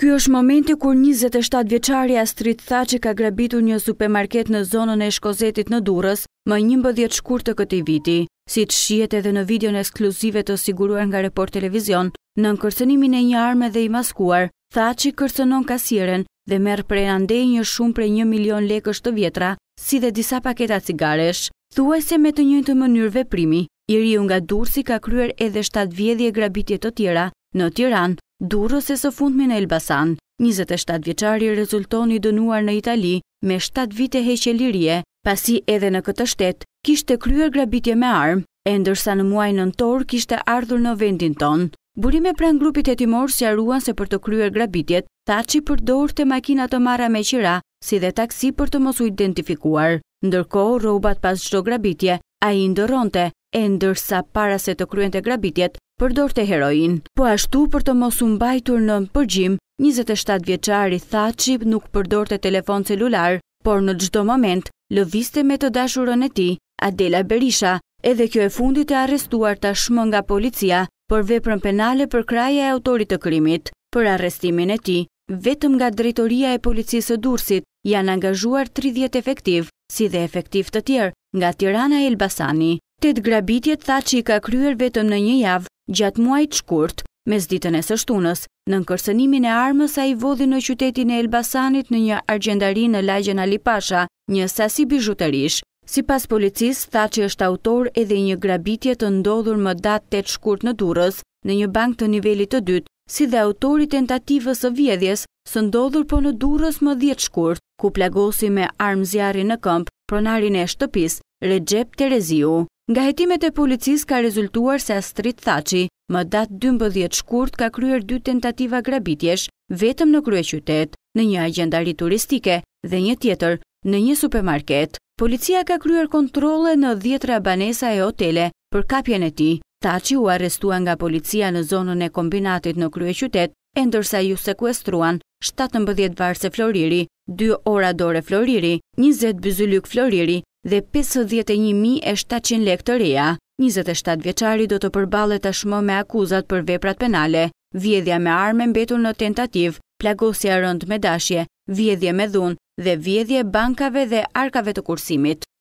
Ky është momenti kur 27 vjeçari Astrid Thaçi ka grabitur një supermarket në zonën e Shkozetit në Durrës më 11 shkurt të këtij viti. Siç shihet edhe në videon ekskluzive të siguruar nga Report Televizion, në kërcënimin e një arme dhe i maskuar, Thaçi kërcënon kasieren dhe merr prej andej një shumë prej 1 milion lekësh të vjetra, si dhe disa paketa cigaresh. Thuajse me të njëjtën mënyrë veprimi, i riu nga Durrësi ka kryer edhe 7 vjedhje grabitje të tjera në Tiranë, Durrës e së fundmi në Elbasan. 27 vjeçari rezulton i dënuar në Itali me 7 vite heqje lirie, pasi edhe në këtë shtet kishte kryer grabitje me armë, e ndërsa në muajin nëntor kishte ardhur në vendin ton. Burime pranë grupit hetimor sqaruan se për të kryer grabitjet, Thaçi përdorte makina të marra me qira, si dhe taksi për të mos u identifikuar. Ndërkohë, rrobat pas çdo grabitje, ai ndërronte, e ndërsa para se të kryente grabitjet, përdorte heroin. Po ashtu për të mos u mbajtur në përgjim, 27 vjeçari Thaçi nuk përdorte telefon celular, por në çdo moment lëvizte me të dashurën e tij, Adela Berisha, edhe kjo e fundit e arrestuar tashmë nga policia për veprën penale për krahje e autorit të krimit. Për arrestimin e tij, vetëm nga drejtoria e policisë së Durrësit janë angazhuar 30 efektiv, si dhe efektiv të tjerë nga Tirana e Elbasani. 8 grabitjet Thaçi ka kryer vetëm në një javë, gjatë muajit shkurt. Mesditën e së shtunës, në kërcënimin e armës ai vodhi në qytetin e Elbasanit në një argjendari në lagjen Ali Pasha, një sasi bijuterish. Sipas policisë, Thaçi është autor edhe një grabitje të ndodhur më datë 8 shkurt në Durrës, në një bank të nivelit të dytë, si dhe autori tentativës së vjedhjes, së ndodhur po në Durrës më 10 shkurt, ku plagosi me armë zjarri në këmbë pronarin e shtëpisë, Recep Tereziu. Nga hetimet e policisë ka rezultuar se Astrid Thaçi, më datë 12 shkurt ka kryer 2 tentativa grabitjesh vetëm në kryeqytet, në një agjendari turistike dhe një tjetër në një supermarket. Policia ka kryer kontrolle në 10 banesa e hotele për kapjen e tij. Thaçi u arrestua nga policia në zonën e kombinatit në kryeqytet, e ndërsa ju sekuestruan 17 varse floriri, 2 oradore floriri, 20 byzylyk floriri dhe 51.700 lekë të reja. 27 vjeçari do të përballet tashmë me akuzat për veprat penale, vjedhja me armë mbetur në tentativë, plagosja rënd me dashje, vjedhje me dhunë dhe vjedhje bankave dhe arkave të kursimit.